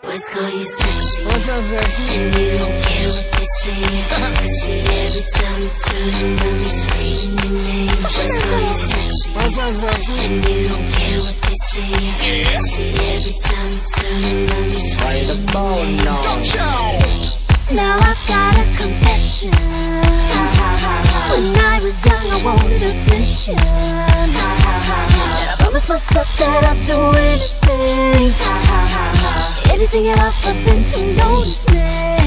Boys call you sexy. What's up, sexy? And you don't care what they say. I see every time you turn around, they screaming your name. Boys call you sexy. What's up, sexy? And you don't care what they say. I see every time you turn around, they Play the screaming bone your name. now. Now I've got a confession. When I was young, I wanted attention. And I promised myself that I'd do anything at all for them to notice me.